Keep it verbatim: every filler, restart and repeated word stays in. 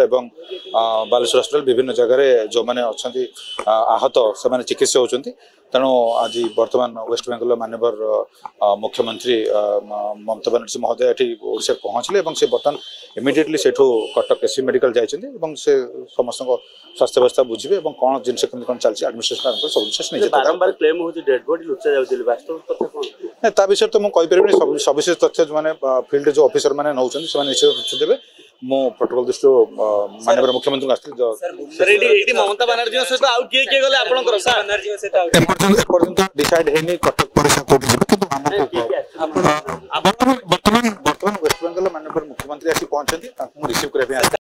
एवं बालेश्वर हस्पिटाल विभिन्न जगह जो मैंने अच्छा आहत से चिकित्सा होती तेणु आज बर्तमान वेस्ट बेंगल मानवर मुख्यमंत्री ममता बनर्जी महोदय ये ओडिशा पहुँचले से बर्तमान इमिडिएटली से कटक एससी मेडिकल जाइए से समस्त स्वास्थ्य व्यवस्था बुझे और कौन जिनस कौन चलती एडमिनिस्ट्रेशन सब जिन बारंबार क्लेम होची डेड बॉडी लुचा जाउची वास्तव कथा कोन ता विषय तो मुझे कहीपर सविशेष तथ्य जो मैंने फील्ड जो ऑफिसर मैंने नौ निश्चित तथ्य देवे मो प्रोटोकॉल दृष्टि माननीय मुख्यमंत्री आसती ममता बनर्जी सहित आउ किए किए गले आपनकर सर बनर्जी सहित पर्यंत डिसाइड हेनी कटक परिषद कोर्ट जिबे किंतु वर्तमान वर्तमान वेस्ट बेंगल माननीय मुख्यमंत्री आसी पहुंचती रिसीव करने